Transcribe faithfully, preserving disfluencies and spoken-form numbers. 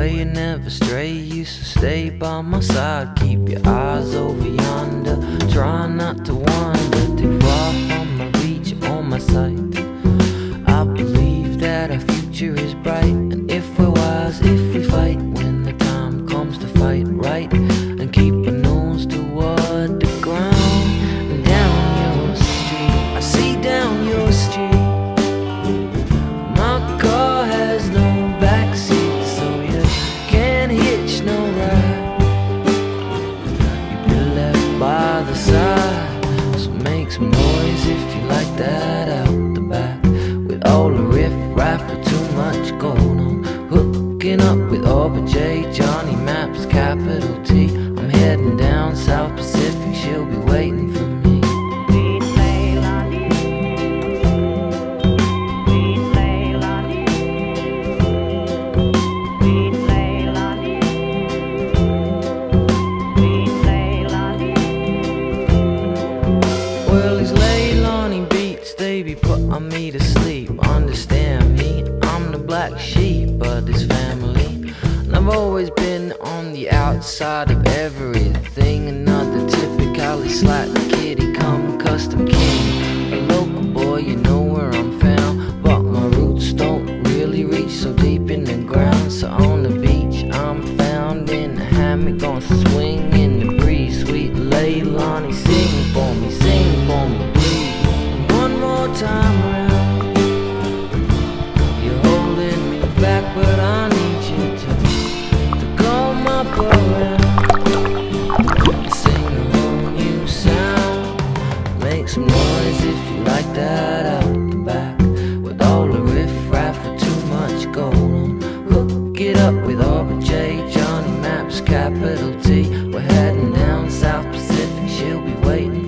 way you never stray, used to stay by my side. Keep your eyes over yonder, try not to wander too far from my reach or my sight. I believe that our future is bright, and if we're wise, if we fight when the time comes to fight right, and keep our nose toward the ground. And down your street, I see down your street, my car has no backseat, so you can't hitch no ride. You've been left by the side, so make some noise if you like that out the back. With all the riff-raff with too much going on, hooking up with Orbit J, Johnny Maps, capital T. I'm heading down South Pacific, she'll be waiting for me. They be putting me to sleep. Understand me, I'm the black sheep of this family, and I've always been on the outside of everything. Another typically slack kitty come custom king, a local boy, you know where I'm found, but my roots don't really reach so deep in the ground. So on the beach I'm found in a hammock, gonna swing in the breeze. Sweet Leilani, sing for me, sing for me please. One more time around, you're holding me back, but I need you to to come up around, sing a whole new sound. Make some noise if you like that out the back. With all the riff-raff with too much going on, hook it up with Orbit J, Johnny Maps, capital T. We're heading down South Pacific, she'll be waiting